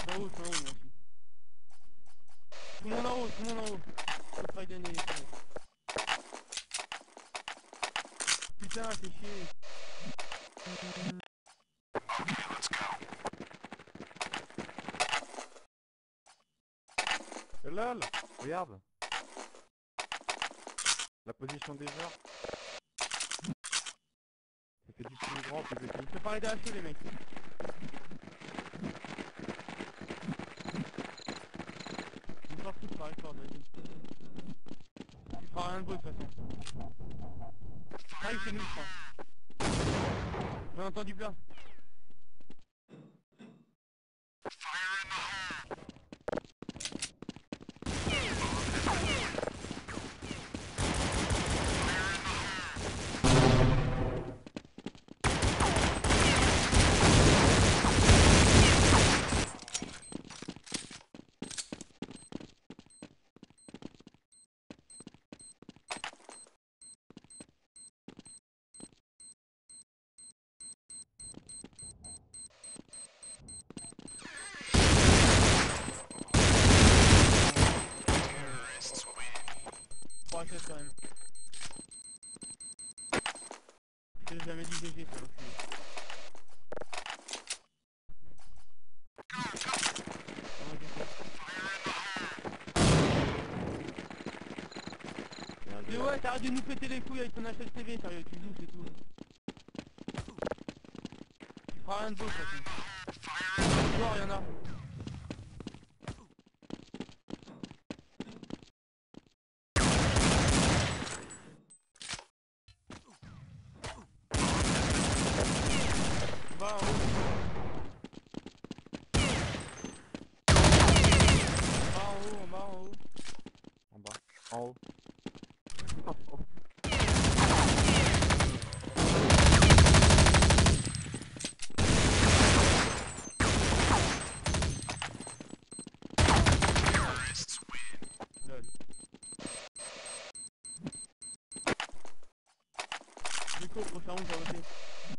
En haut, moi aussi. Tout le monde en haut, tout le monde en haut. Faut pas gagner. Putain, c'est chier. Lol, regarde. La position des joueurs. Ça fait du plus grand, plus petit. Je peux pas arrêter à les mecs. Une partie par record, vas-y. Tu feras rien de beau de toute façon. Arrive chez nous, je crois. J'ai entendu plein. Quand même. Je l'ai jamais dit GG, ça aussi. Mais ouais, t'arrêtes de nous péter les couilles avec ton HLTV, sérieux, tu joues, c'est tout. Tu feras rien de beau, de toute façon. Ce soir, y'en a. Va en haut. Va en haut, en bas, en haut. En bas. En haut. Lol. Du coup, prochain round, ça va voter.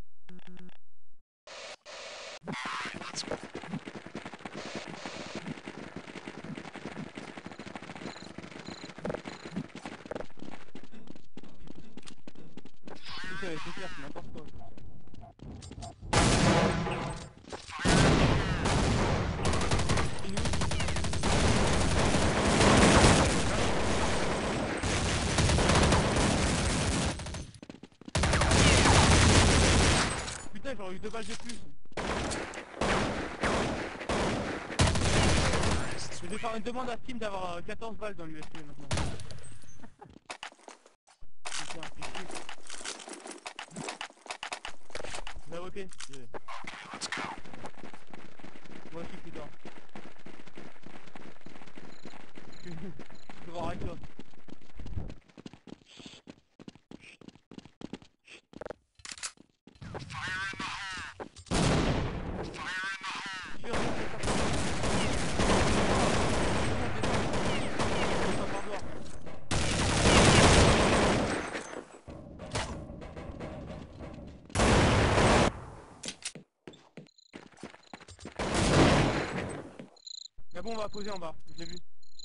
C'est clair, c'est n'importe quoi. Putain, j'aurais eu 2 balles de plus. Je vais faire une demande à Steam d'avoir 14 balles dans l'USP maintenant. Putain, c'est chier. Là, ok. Moi aussi, plus tard. Je vais voir avec toi. Sûr, mais bon, on va poser en bas, je l'ai vu.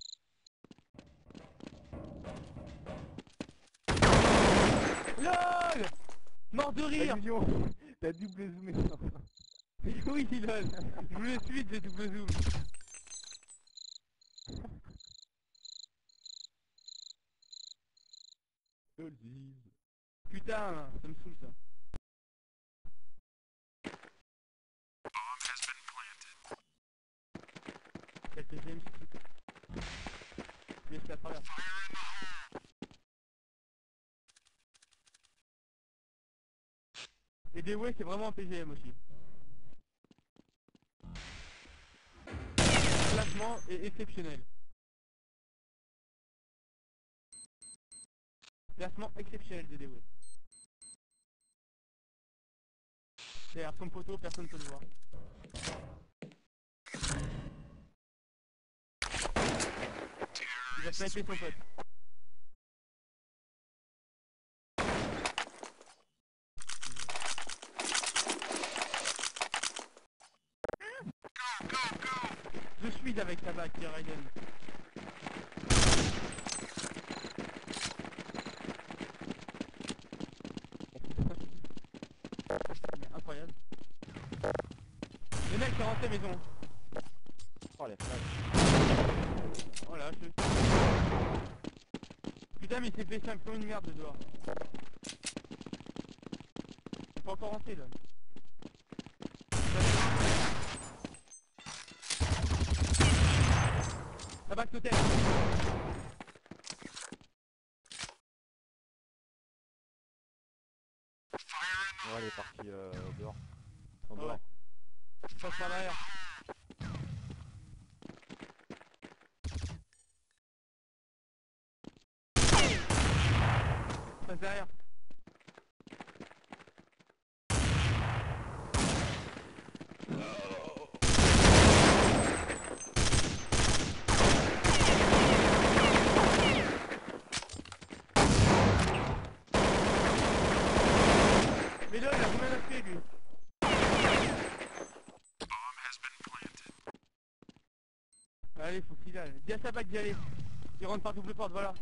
LOL, mort de rire. T'as double zoomé. Oui, lol. Je voulais suite, j'ai double zoom. Putain, ça me saoule ça. Quel TGM mais c'est à travers. Et des ouais, c'est vraiment un PGM aussi. Placement est exceptionnel. Placement exceptionnel des DW. C'est-à-dire comme photo, personne ne peut le voir. Il va sniper son pote. te suis avec ta bague, Raiden. Incroyable. Le mec est rentré maison. Oh les flashs. Voilà, putain, mais il s'est fait 5 comme une merde de dehors. Il faut encore rentrer là. La bague totem. Ouais, il est parti dehors. Ah ouais. Dehors. Je passe par derrière. Je passe derrière. Mais là, il a combien d'aspect lui? Allez, faut qu'il aille. Dis à sa bague d'y aller. Il rentre par double porte, voilà.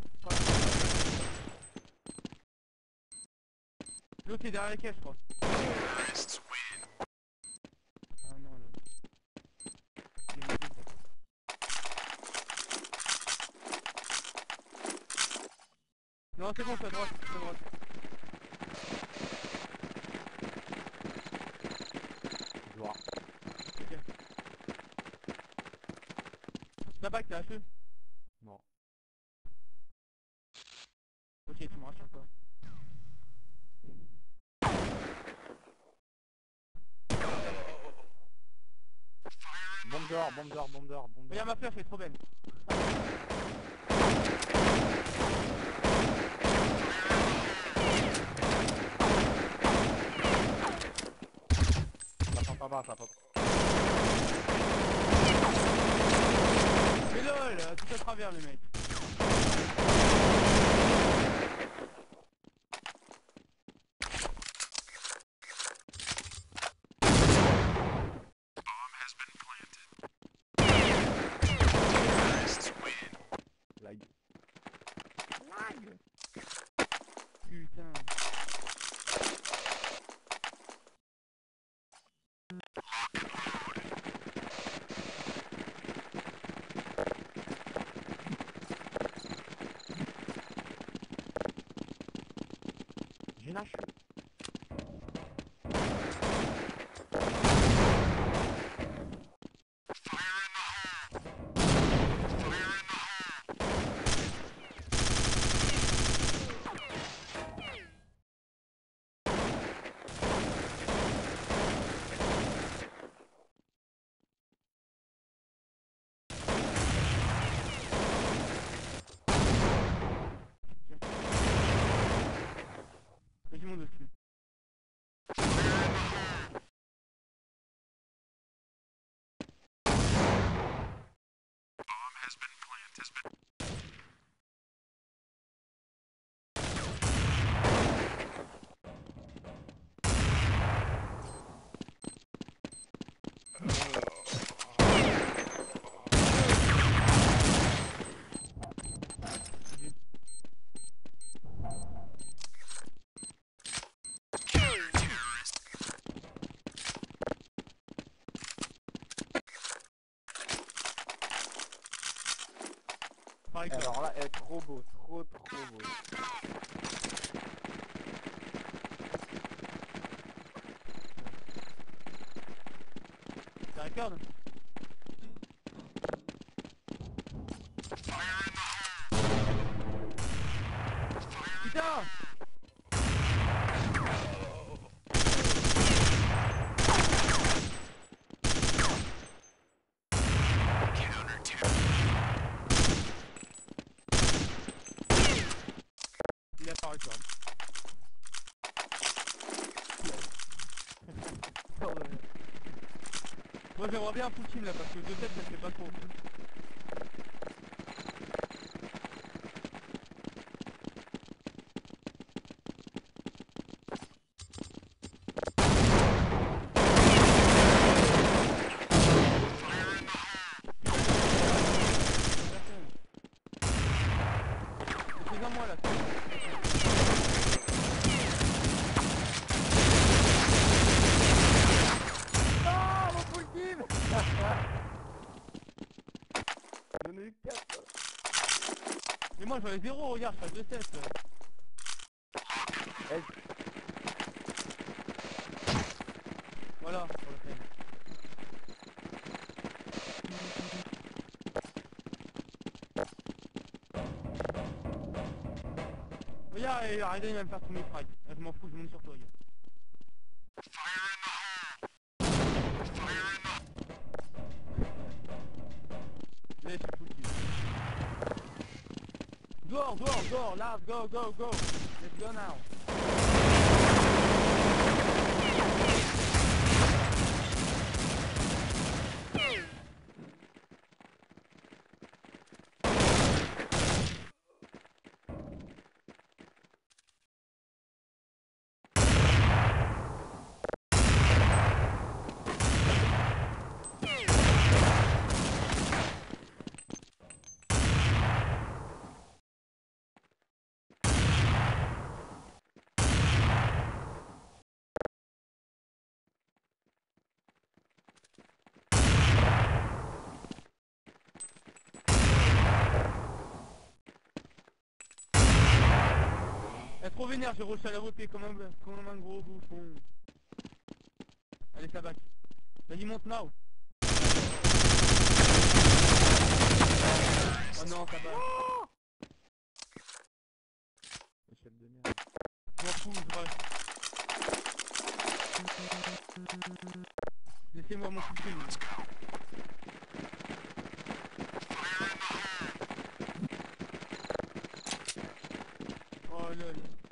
L'autre est derrière la caisse, je crois. Ah non, là. Il est monté, ça. Non, c'est bon, c'est à droite, c'est à droite. Joueur. Ok. Ta bague, t'as HE? Non. Ok, tu me rassures pas. Bombe dehors, bombe dehors, bombe dehors, bombe dehors. Regarde ma flèche, elle est trop belle. Ça passe pas bas, ça passe. Mais lol, tout à travers le mec. Lag. Putain. J'ai une hache. Il y a du monde dessus. Pareil que toi. Alors là, elle est trop beau, trop beau. T'as la corde? Putain! Il a pas réussi. Moi j'aimerais bien un full team là parce que 2 têtes ça fait pas trop. J'en ai eu 4. Mais moi j'en ai 0, regarde, je fais 2 7. Eh, Voilà, pour la peine. Regarde, Raiden il va me faire tous mes frags. Je m'en fous, je monte sur toi, gars. Là, je suis foutu. Dehors, là, go. Let's go now. Elle est trop vénère, j'ai reçu à la voter comme un gros bouffon. Allez, ça back. Vas-y, monte now. Oh non, ça back. Échelle de merde. Je m'en fous, je rush. Laissez-moi m'en foutre. Oh lol.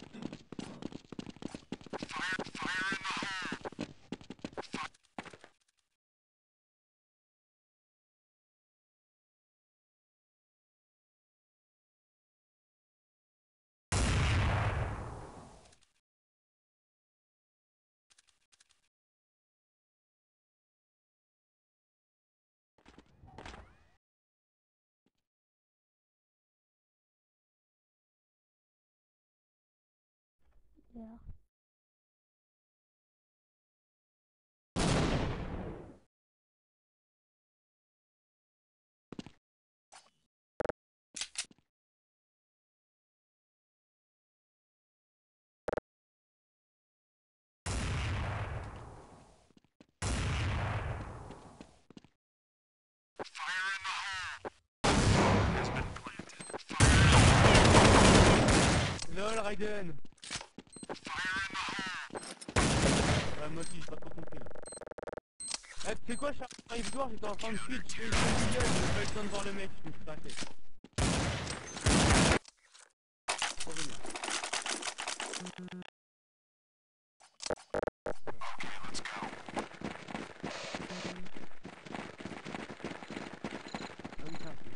Yeah. LOL Raiden. Moi aussi j'ai pas trop compris. Eh, tu sais quoi, j'arrive dehors, j'étais en train de switch, je fais le Google, j'ai pas eu le temps de voir le mec, je me suis raté. Faut venir. Ah oui, tiens.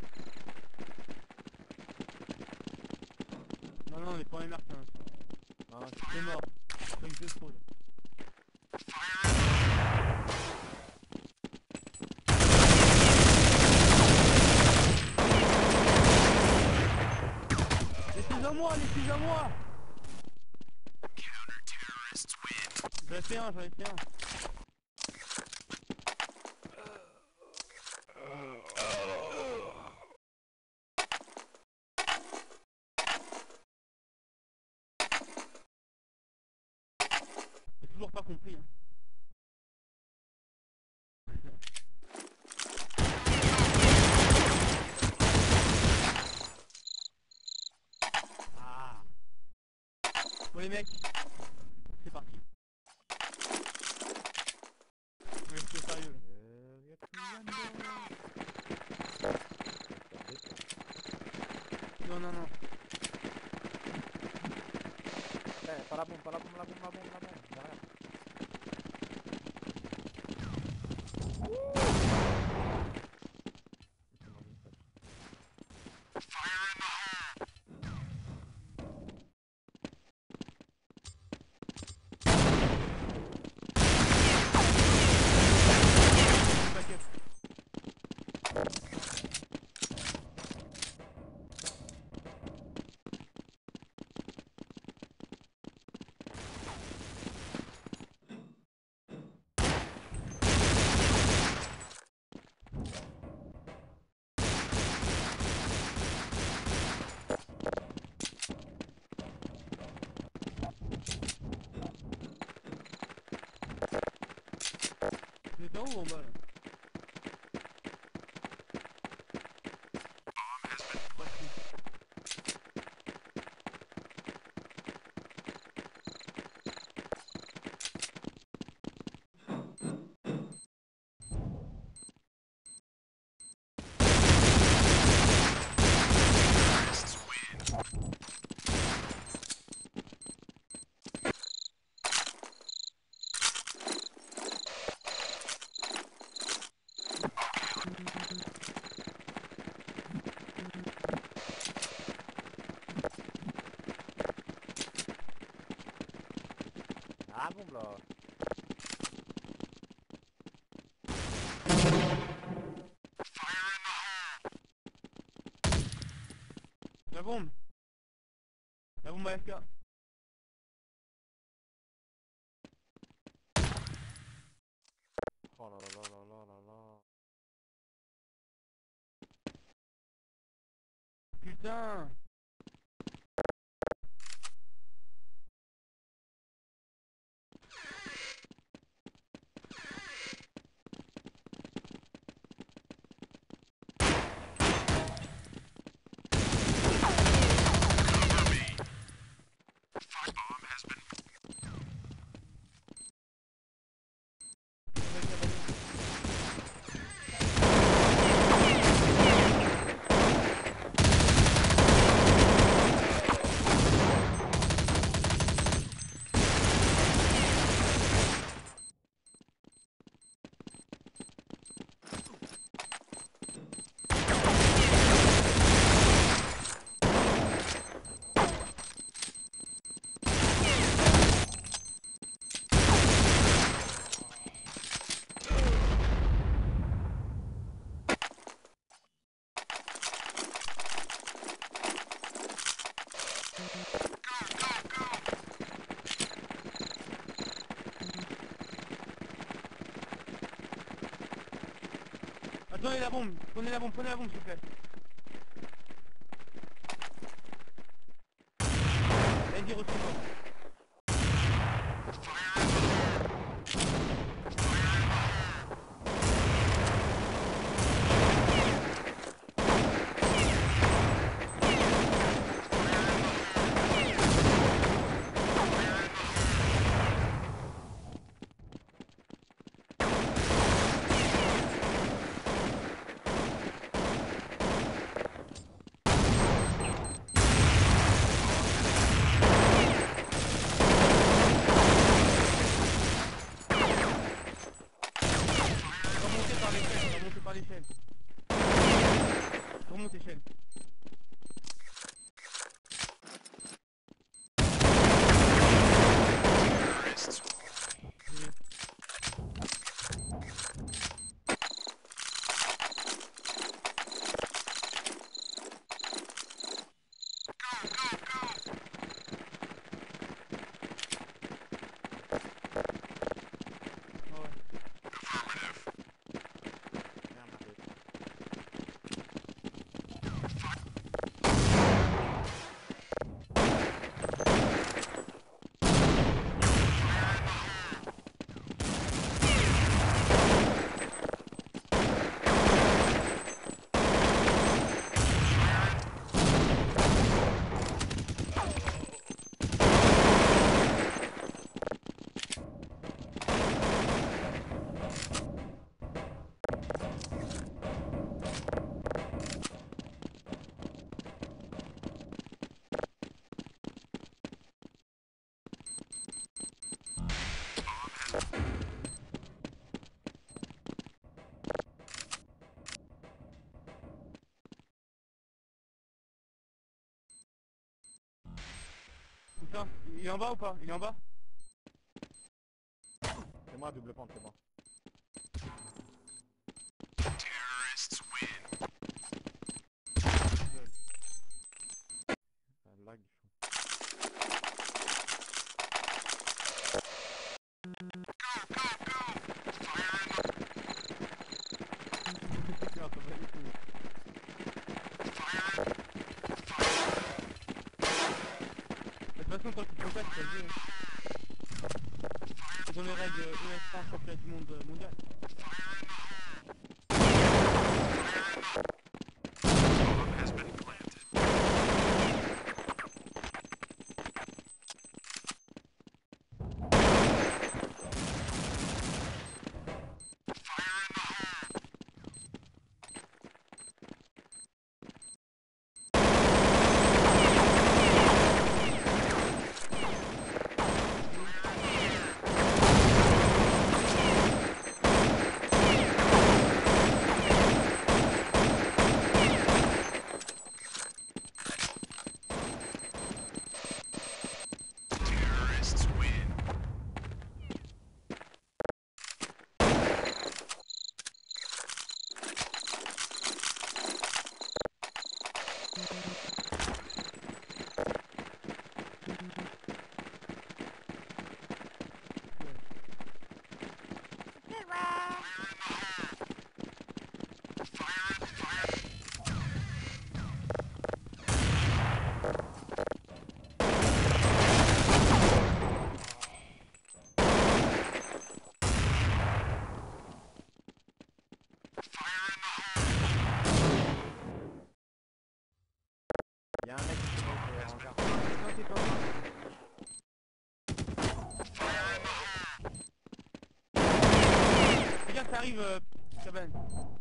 Non, on est pas les Martins. Ah, c'est mort. C'est une deux trop là. Laissez-en moi. J'en ai fait un. J'ai toujours pas compris. Ah. Bon les mecs, c'est parti. Mais c'est sérieux. Non. Pas la bombe, derrière. en haut ou en bas là? Ah bombe là. La bombe! La bombe AFK! Oh là là là là là là là. Putain! Attendez la bombe! Prenez la bombe s'il vous plaît! Vas-y, retrouve-toi! Remontez par l'échelle! Remonte échelle! Putain, il est en bas ou pas? Il est en bas? C'est moi, double pente, c'est moi. Lag. De toute façon, quand tu contactes, tu le jeu. Ils ont les règles ES3 championnat du monde mondial. j'arrive, cabane.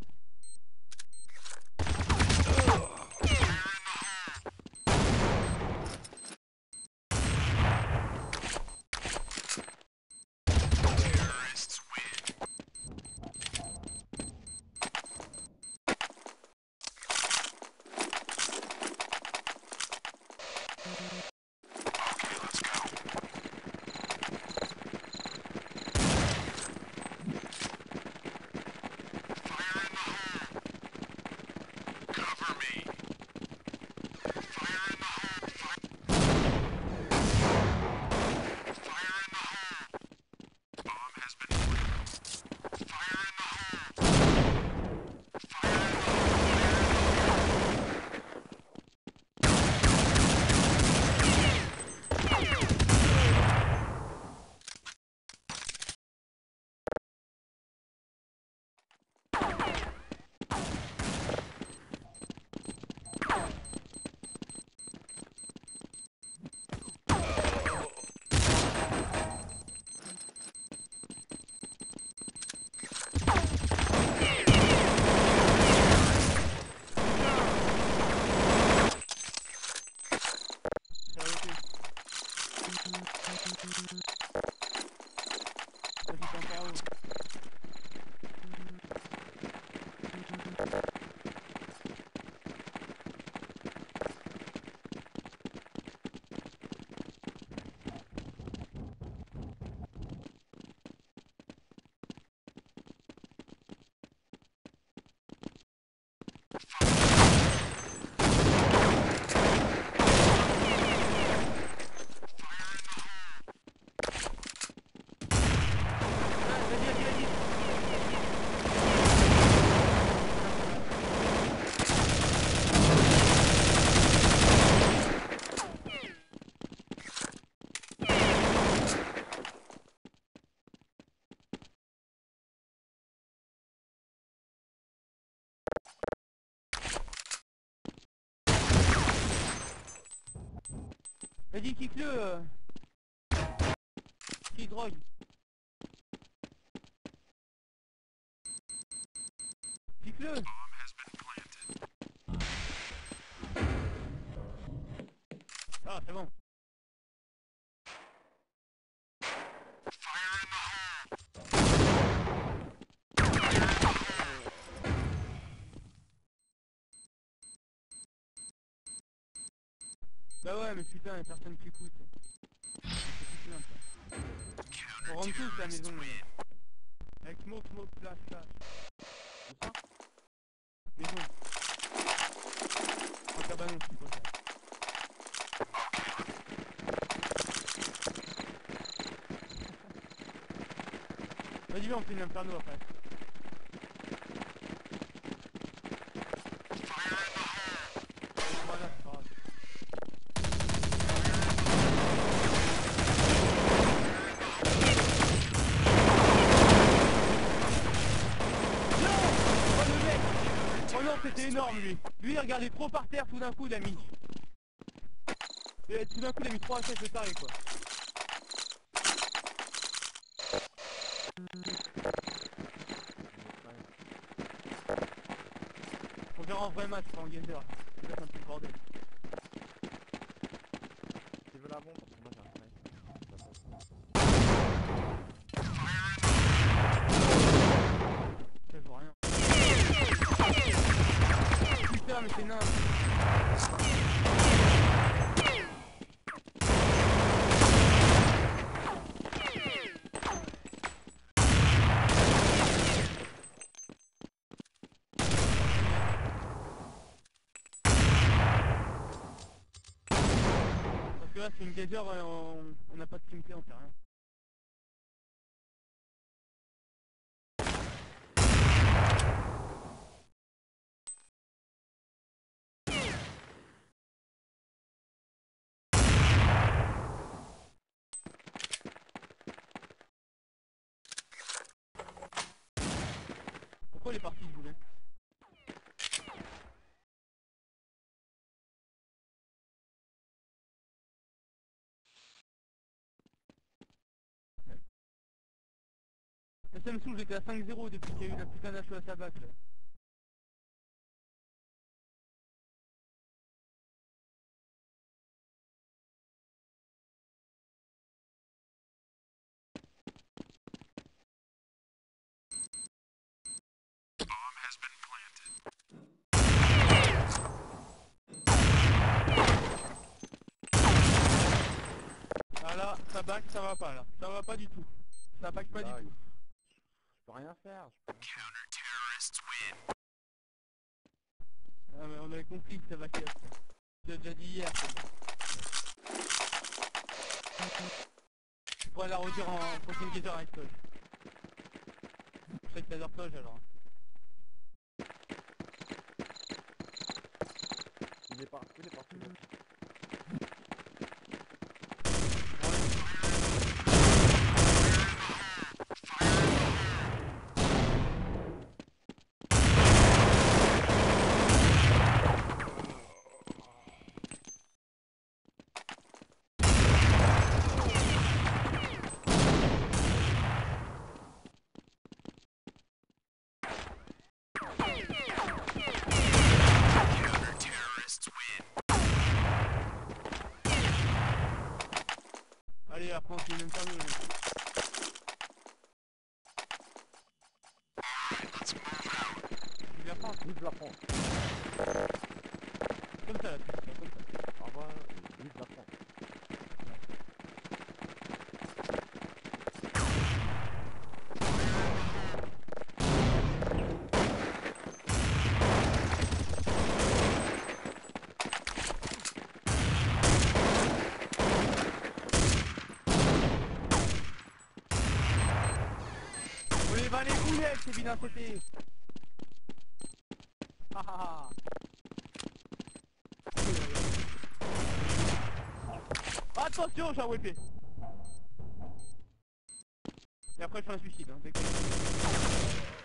Vas-y, kick-le. Qui drogue. Kick-le. Ah, c'est bon. Bah ouais, mais putain, y'a personne qui écoute. On rentre tous à la maison. Avec smoke, flash. C'est ça? Maison. En cabanon, c'est quoi ça? Vas-y, viens, on fait une inferno après. Voilà, c'est pas grave. Oh non, c'était énorme lui. Lui il regardait trop par terre, tout d'un coup il a mis. Et tout d'un coup il a mis 3 HS de taré quoi. On verra en vrai match, pas en gamer. C'est un peu le bordel. Tu veux la bombe parce que moi j'ai un snipe. Je vois rien. Putain mais c'est nain. Parce que là c'est une gazer, on n'a pas de teamplay, on fait rien. Pourquoi il est parti ce boulet? ça me saoule, j'étais à 5-0 depuis qu'il y a eu la putain d'HO à sa bac là. Ah là, ça back, ça va pas là. Ça va pas du tout. Ça back pas Là, du tout. Je peux rien faire. Ah mais on avait compris que ça backait après. J'ai déjà dit hier. Je pourrais la redire en prochaine question avec toi. Je sais que t'adores Toge alors. Il est parti. Allez, après on finit même pas mieux. Tu viens pas, Vive la France. comme ça là, comme ça. Au revoir. Vive la France. On les va les boulettes, c'est bien c'était. Ah ah ah. Attention, j'ai un WP. Et après je fais un suicide, hein, dès que...